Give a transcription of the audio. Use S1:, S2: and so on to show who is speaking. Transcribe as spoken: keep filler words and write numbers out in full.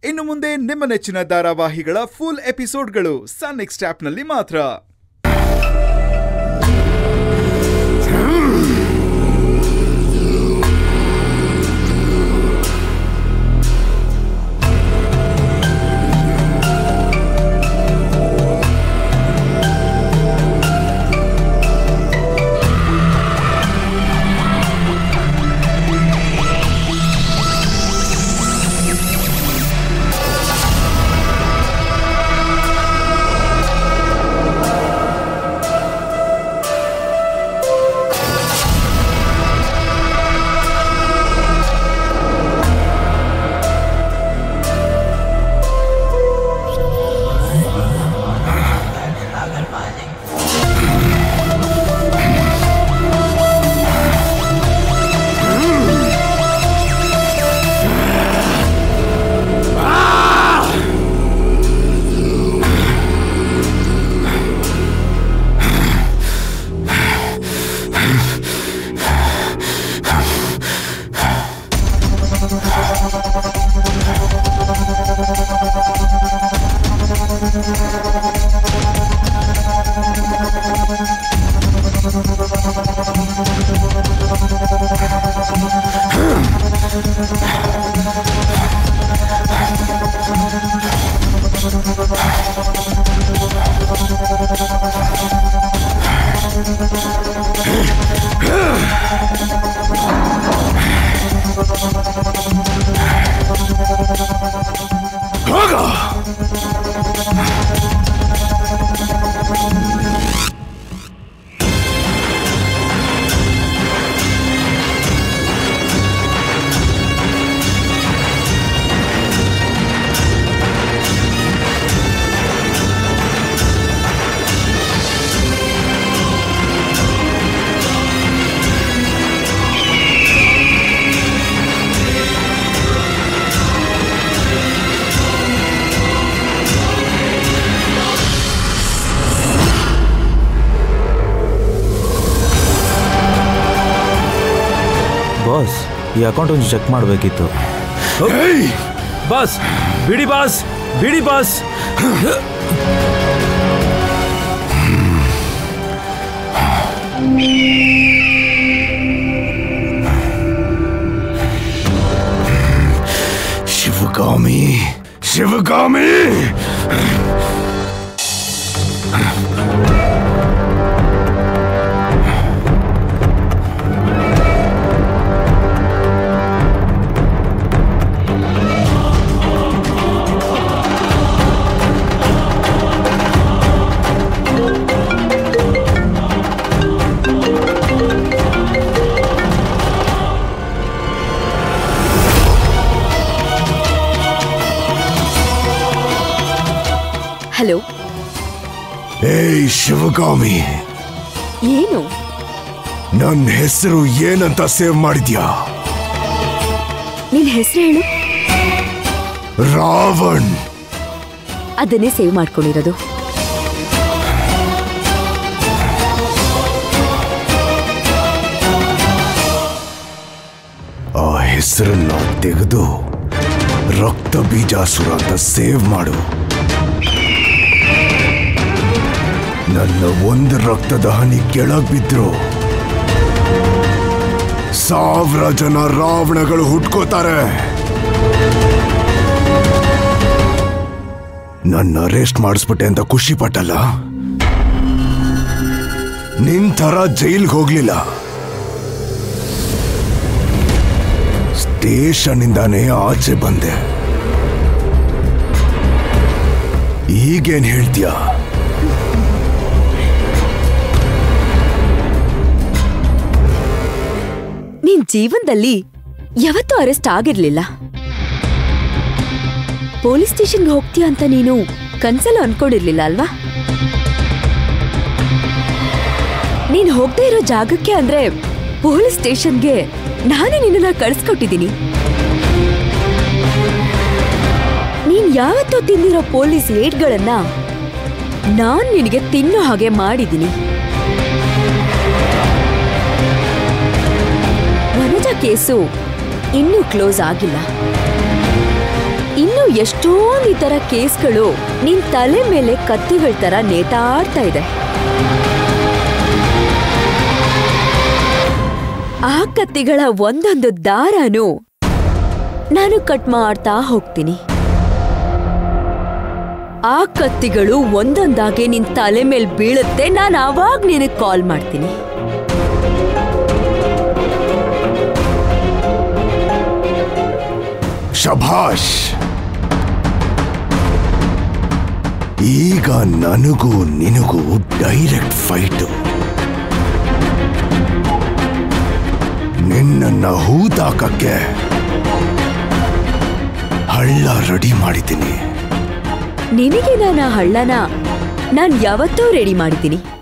S1: ಇನ್ನು ಮುಂದೆ ನಿಮ್ಮ ನೆಚ್ಚಿನ ಧಾರಾವಾಹಿಗಳ ಫುಲ್ ಎಪಿಸೋಡ್ಗಳು ಸನ್ ನೆಕ್ಸ್ಟ್ ಆಪ್ನಲ್ಲಿ ಮಾತ್ರ.
S2: ಬಾಸ್, ಈ ಅಕೌಂಟ್ ಒಂದು ಚೆಕ್ ಮಾಡಬೇಕಿತ್ತು.
S3: ಬಾಸ್ ಬಿಡಿ, ಬಾಸ್ ಬಿಡಿ ಬಾಸ್.
S4: ಶಿವಗಾಮಿ, ಶಿವಗಾಮಿ.
S5: ಹಲೋ.
S4: ಏಯ್ ಶಿವಗಾಮಿ,
S5: ಏನು?
S4: ನನ್ನ ಹೆಸರು ಏನಂತ ಸೇವ್ ಮಾಡಿದ್ಯಾ?
S5: ನಿನ್ ಹೆಸರು ಹೇಳು.
S4: ರಾವಣ್.
S5: ಅದನ್ನೇ ಸೇವ್ ಮಾಡ್ಕೊಂಡಿರೋದು.
S4: ಆ ಹೆಸರನ್ನ ತೆಗೆದು ರಕ್ತ ಬೀಜಾಸುರ ಅಂತ ಸೇವ್ ಮಾಡು. ನನ್ನ ಒಂದು ರಕ್ತದ ಹನಿ ಕೆಳಗ್ ಬಿದ್ರು ಸಾವಿರ ಜನ ರಾವಣಗಳು ಹುಟ್ಕೋತಾರೆ. ನನ್ನ ಅರೆಸ್ಟ್ ಮಾಡಿಸ್ಬಿಟ್ಟೆ ಅಂತ ಖುಷಿ ಪಟ್ಟಲ್ಲ. ನಿನ್ ತರ ಜೈಲ್ಗೆ ಹೋಗ್ಲಿಲ್ಲ, ಸ್ಟೇಷನ್ ಇಂದಾನೇ ಆಚೆ ಬಂದೆ. ಈಗೇನ್ ಹೇಳ್ತೀಯ?
S5: ನಿನ್ ಜೀವನದಲ್ಲಿ ಯಾವತ್ತೂ ಅರೆಸ್ಟ್ ಆಗಿರ್ಲಿಲ್ಲ. ಪೊಲೀಸ್ ಸ್ಟೇಷನ್ಗೆ ಹೋಗ್ತೀಯ ಅಂತ ನೀನು ಕನ್ಸಲ್ಲ ಅನ್ಕೊಂಡಿರ್ಲಿಲ್ಲ ಅಲ್ವಾ? ನೀನ್ ಹೋಗದೆ ಇರೋ ಜಾಗಕ್ಕೆ ಅಂದ್ರೆ ಪೊಲೀಸ್ ಸ್ಟೇಷನ್ಗೆ ನಾನೇ ನಿನ್ನ ಕಳಿಸ್ಕೊಟ್ಟಿದ್ದೀನಿ. ನೀನ್ ಯಾವತ್ತೂ ತಿಂದಿರೋ ಪೊಲೀಸ್ ಏಟ್ಗಳನ್ನ ನಾನ್ ನಿನಗೆ ತಿನ್ನೋ ಹಾಗೆ ಮಾಡಿದ್ದೀನಿ. ವನಜಾ ಕೇಸು ಇನ್ನೂ ಕ್ಲೋಸ್ ಆಗಿಲ್ಲ. ಇನ್ನೂ ಎಷ್ಟೊಂದು ಈ ತರ ಕೇಸ್ಗಳು ನಿನ್ ತಲೆ ಮೇಲೆ ಕತ್ತಿಗಳ ತರ ನೇತಾಡ್ತಾ ಇದೆ. ಆ ಕತ್ತಿಗಳ ಒಂದೊಂದು ದಾರನು ನಾನು ಕಟ್ ಮಾಡ್ತಾ ಹೋಗ್ತೀನಿ. ಆ ಕತ್ತಿಗಳು ಒಂದೊಂದಾಗಿ ನಿನ್ ತಲೆ ಮೇಲೆ ಬೀಳುತ್ತೆ. ನಾನು ಆವಾಗ ನಿನಗೆ ಕಾಲ್ ಮಾಡ್ತೀನಿ.
S4: ಶಭಾಷ್. ಈಗ ನನಗೂ ನಿನಗೂ ಡೈರೆಕ್ಟ್ ಫೈಟು. ನಿನ್ನನ್ನ ಹೂತಾಕಕ್ಕೆ ಹಳ್ಳ ರೆಡಿ ಮಾಡಿದ್ದೀನಿ.
S5: ನಿನಗೆ ನಾನು ಹಳ್ಳನ ನಾನ್ ಯಾವತ್ತೂ ರೆಡಿ ಮಾಡಿದ್ದೀನಿ.